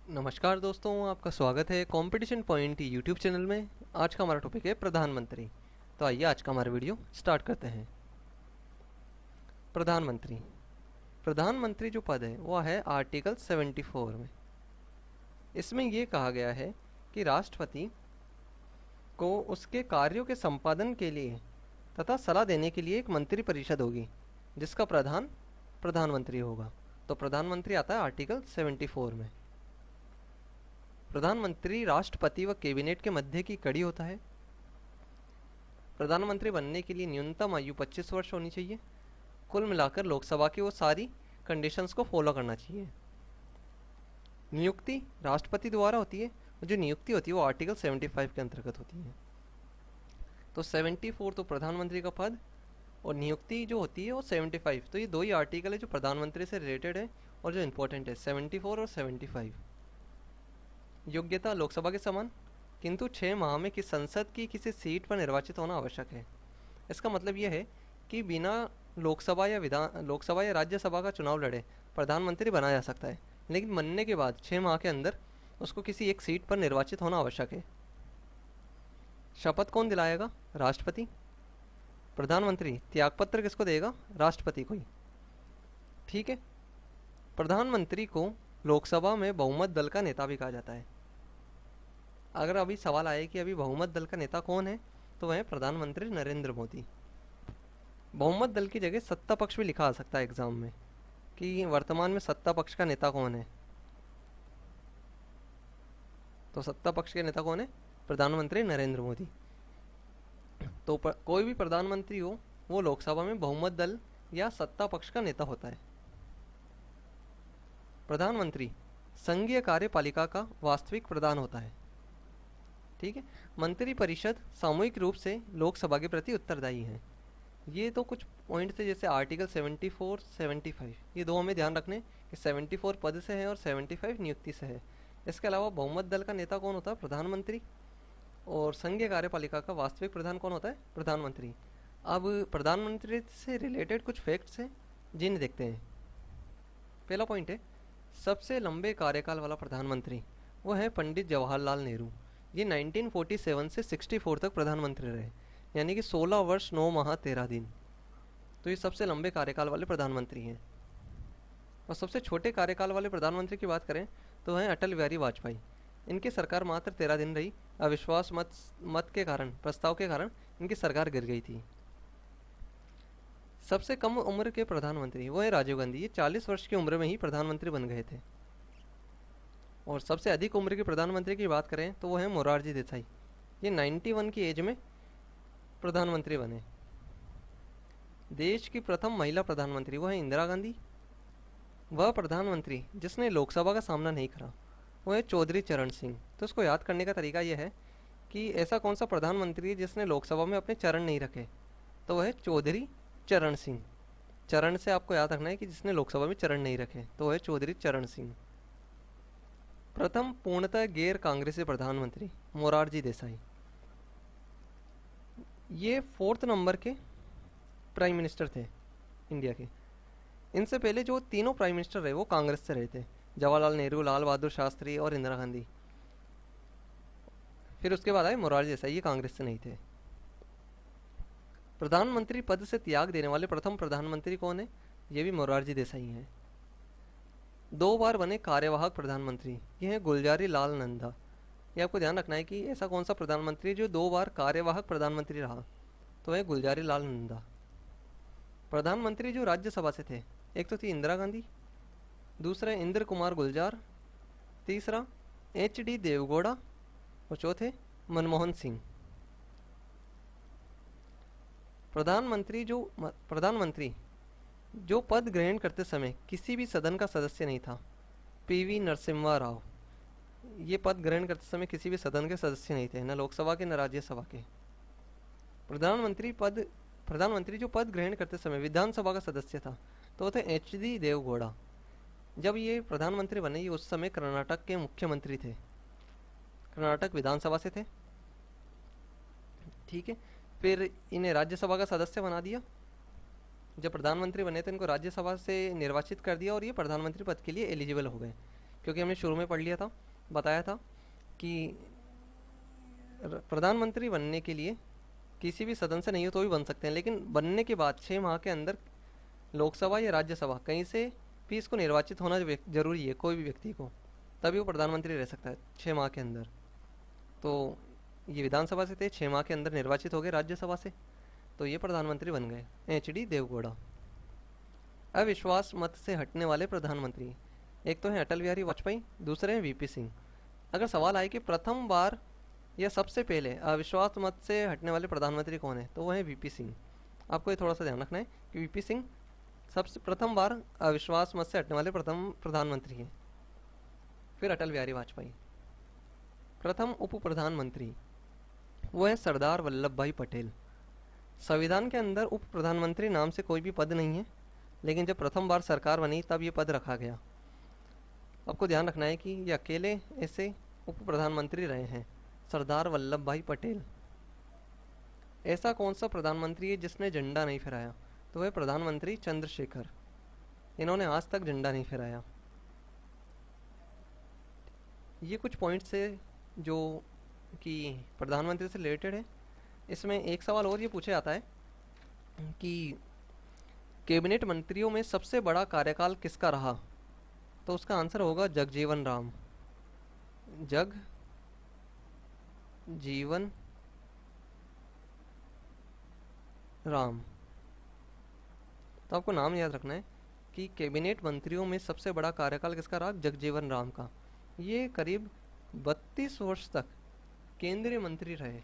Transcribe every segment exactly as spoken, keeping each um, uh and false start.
नमस्कार दोस्तों, आपका स्वागत है कंपटीशन पॉइंट यूट्यूब चैनल में। आज का हमारा टॉपिक है प्रधानमंत्री। तो आइए आज का हमारा वीडियो स्टार्ट करते हैं। प्रधानमंत्री प्रधानमंत्री जो पद है वह है आर्टिकल चौहत्तर में। इसमें यह कहा गया है कि राष्ट्रपति को उसके कार्यों के संपादन के लिए तथा सलाह देने के लिए एक मंत्री परिषद होगी जिसका प्रधान प्रधानमंत्री होगा। तो प्रधानमंत्री आता है आर्टिकल चौहत्तर में। प्रधानमंत्री राष्ट्रपति व कैबिनेट के मध्य की कड़ी होता है। प्रधानमंत्री बनने के लिए न्यूनतम आयु पच्चीस वर्ष होनी चाहिए। कुल मिलाकर लोकसभा की वो सारी कंडीशंस को फॉलो करना चाहिए। नियुक्ति राष्ट्रपति द्वारा होती है और जो नियुक्ति होती है वो आर्टिकल पचहत्तर के अंतर्गत होती है। तो चौहत्तर तो प्रधानमंत्री का पद और नियुक्ति जो होती है वो पचहत्तर। तो ये दो ही आर्टिकल है जो प्रधानमंत्री से रिलेटेड है और जो इम्पोर्टेंट है, चौहत्तर और पचहत्तर। योग्यता लोकसभा के समान, किंतु छः माह में कि संसद की किसी सीट पर निर्वाचित होना आवश्यक है। इसका मतलब यह है कि बिना लोकसभा या विधान लोकसभा या राज्यसभा का चुनाव लड़े प्रधानमंत्री बनाया जा सकता है, लेकिन बनने के बाद छः माह के अंदर उसको किसी एक सीट पर निर्वाचित होना आवश्यक है। शपथ कौन दिलाएगा? राष्ट्रपति। प्रधानमंत्री त्यागपत्र किसको देगा? राष्ट्रपति को ही। ठीक है। प्रधानमंत्री को लोकसभा में बहुमत दल का नेता भी कहा जाता है। अगर अभी सवाल आए कि अभी बहुमत दल का नेता कौन है, तो वह है प्रधानमंत्री नरेंद्र मोदी। बहुमत दल की जगह सत्ता पक्ष भी लिखा आ सकता है एग्जाम में कि वर्तमान में सत्ता पक्ष का नेता कौन है। तो सत्ता पक्ष के नेता कौन है? प्रधानमंत्री नरेंद्र मोदी। तो पर, कोई भी प्रधानमंत्री हो वो लोकसभा में बहुमत दल या सत्ता पक्ष का नेता होता है। प्रधानमंत्री संघीय कार्यपालिका का वास्तविक प्रधान होता है। ठीक है। मंत्री परिषद सामूहिक रूप से लोकसभा के प्रति उत्तरदायी है। ये तो कुछ पॉइंट थे, जैसे आर्टिकल चौहत्तर, पचहत्तर, ये दो हमें ध्यान रखने कि चौहत्तर पद से है और पचहत्तर नियुक्ति से है। इसके अलावा बहुमत दल का नेता कौन होता है? प्रधानमंत्री। और संघीय कार्यपालिका का वास्तविक प्रधान कौन होता है? प्रधानमंत्री। अब प्रधानमंत्री से रिलेटेड कुछ फैक्ट्स हैं जिन्हें देखते हैं। पहला पॉइंट है, सबसे लंबे कार्यकाल वाला प्रधानमंत्री वो है पंडित जवाहरलाल नेहरू। ये उन्नीस सौ सैंतालीस से चौंसठ तक प्रधानमंत्री रहे, यानी कि सोलह वर्ष नौ माह तेरह दिन। तो ये सबसे लंबे कार्यकाल वाले प्रधानमंत्री हैं। और सबसे छोटे कार्यकाल वाले प्रधानमंत्री की बात करें तो हैं अटल बिहारी वाजपेयी। इनकी सरकार मात्र तेरह दिन रही। अविश्वास मत मत के कारण प्रस्ताव के कारण इनकी सरकार गिर गई थी। सबसे कम उम्र के प्रधानमंत्री वो है राजीव गांधी। ये चालीस वर्ष की उम्र में ही प्रधानमंत्री बन गए थे। और सबसे अधिक उम्र के प्रधानमंत्री की बात करें तो वो है मोरारजी देसाई। ये इक्यानवे की एज में प्रधानमंत्री बने। देश की प्रथम महिला प्रधानमंत्री वो है इंदिरा गांधी। वह प्रधानमंत्री जिसने लोकसभा का सामना नहीं करा वो है चौधरी चरण सिंह। तो उसको याद करने का तरीका यह है कि ऐसा कौन सा प्रधानमंत्री जिसने लोकसभा में अपने चरण नहीं रखे, तो वह है चौधरी चरण सिंह। चरण से आपको याद रखना है कि जिसने लोकसभा में चरण नहीं रखे, तो वह है चौधरी चरण सिंह। प्रथम पूर्णतः गैर कांग्रेसी प्रधानमंत्री मोरारजी देसाई। ये फोर्थ नंबर के प्राइम मिनिस्टर थे इंडिया के। इनसे पहले जो तीनों प्राइम मिनिस्टर रहे वो कांग्रेस से रहे थे, जवाहरलाल नेहरू, लाल बहादुर शास्त्री और इंदिरा गांधी। फिर उसके बाद आए मोरारजी देसाई, ये कांग्रेस से नहीं थे। प्रधानमंत्री पद से त्याग देने वाले प्रथम प्रधानमंत्री कौन है? ये भी मोरारजी देसाई हैं। दो बार बने कार्यवाहक प्रधानमंत्री, ये हैं गुलजारी लाल नंदा। ये आपको ध्यान रखना है कि ऐसा कौन सा प्रधानमंत्री जो दो बार कार्यवाहक प्रधानमंत्री रहा, तो है गुलजारी लाल नंदा। प्रधानमंत्री जो राज्यसभा से थे, एक तो थी इंदिरा गांधी, दूसरा इंद्र कुमार गुलजार, तीसरा एच डी देवगौड़ा और चौथे मनमोहन सिंह। प्रधानमंत्री जो प्रधानमंत्री जो पद ग्रहण करते समय किसी भी सदन का सदस्य नहीं था, पीवी नरसिम्हा राव। ये पद ग्रहण करते समय किसी भी सदन के सदस्य नहीं थे, न लोकसभा के न राज्यसभा के। प्रधानमंत्री पद प्रधानमंत्री जो पद ग्रहण करते समय विधानसभा का सदस्य था, तो वो थे एच डी देवगौड़ा। जब ये प्रधानमंत्री बने, ये उस समय कर्नाटक के मुख्यमंत्री थे, कर्नाटक विधानसभा से थे। ठीक है। फिर इन्हें राज्यसभा का सदस्य बना दिया। जब प्रधानमंत्री बने तो इनको राज्यसभा से निर्वाचित कर दिया और ये प्रधानमंत्री पद के लिए एलिजिबल हो गए। क्योंकि हमने शुरू में पढ़ लिया था, बताया था कि प्रधानमंत्री बनने के लिए किसी भी सदन से नहीं हो तो भी बन सकते हैं, लेकिन बनने के बाद छः माह के अंदर लोकसभा या राज्यसभा कहीं से भी इसको निर्वाचित होना जरूरी है, कोई भी व्यक्ति को, तभी वो प्रधानमंत्री रह सकता है छः माह के अंदर। तो ये विधानसभा से थे, छः माह के अंदर निर्वाचित हो गए राज्यसभा से, तो ये प्रधानमंत्री बन गए एच डी देवगौड़ा। अविश्वास मत से हटने वाले प्रधानमंत्री, एक तो है अटल बिहारी वाजपेयी, दूसरे हैं वीपी सिंह। अगर सवाल आए कि प्रथम बार या सबसे पहले अविश्वास मत से हटने वाले प्रधानमंत्री कौन है, तो वह है वीपी सिंह। आपको ये थोड़ा सा ध्यान रखना है कि वीपी सिंह सबसे प्रथम बार अविश्वास मत से हटने वाले प्रथम प्रधानमंत्री हैं। फिर अटल बिहारी वाजपेयी। प्रथम उप प्रधानमंत्री वो है सरदार वल्लभ भाई पटेल। संविधान के अंदर उप प्रधानमंत्री नाम से कोई भी पद नहीं है, लेकिन जब प्रथम बार सरकार बनी तब ये पद रखा गया। आपको ध्यान रखना है कि ये अकेले ऐसे उप प्रधानमंत्री रहे हैं, सरदार वल्लभ भाई पटेल। ऐसा कौन सा प्रधानमंत्री है जिसने झंडा नहीं फहराया, तो वह प्रधानमंत्री चंद्रशेखर। इन्होंने आज तक झंडा नहीं फहराया। ये कुछ पॉइंट्स है जो कि प्रधानमंत्री से रिलेटेड है। इसमें एक सवाल और ये पूछा जाता है कि कैबिनेट मंत्रियों में सबसे बड़ा कार्यकाल किसका रहा, तो उसका आंसर होगा जगजीवन राम। जग जीवन राम। तो आपको नाम याद रखना है कि कैबिनेट मंत्रियों में सबसे बड़ा कार्यकाल किसका रहा, जगजीवन राम का। ये करीब बत्तीस वर्ष तक केंद्रीय मंत्री रहे।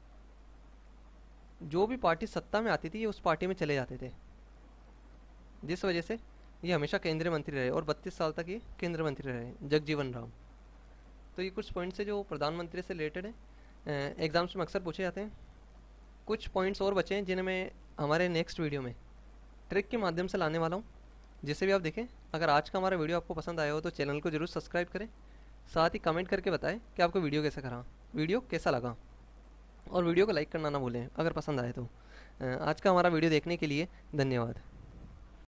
जो भी पार्टी सत्ता में आती थी ये उस पार्टी में चले जाते थे, जिस वजह से ये हमेशा केंद्रीय मंत्री रहे और बत्तीस साल तक ये केंद्रीय मंत्री रहे, जगजीवन राम। तो ये कुछ पॉइंट्स है जो प्रधानमंत्री से रिलेटेड है, एग्जाम्स में अक्सर पूछे जाते हैं। कुछ पॉइंट्स और बचे हैं जिन्हें मैं हमारे नेक्स्ट वीडियो में ट्रिक के माध्यम से लाने वाला हूँ, जिसे भी आप देखें। अगर आज का हमारा वीडियो आपको पसंद आया हो तो चैनल को जरूर सब्सक्राइब करें, साथ ही कमेंट करके बताएं कि आपको वीडियो कैसा करा वीडियो कैसा लगा, और वीडियो को लाइक करना ना भूलें अगर पसंद आए तो। आज का हमारा वीडियो देखने के लिए धन्यवाद।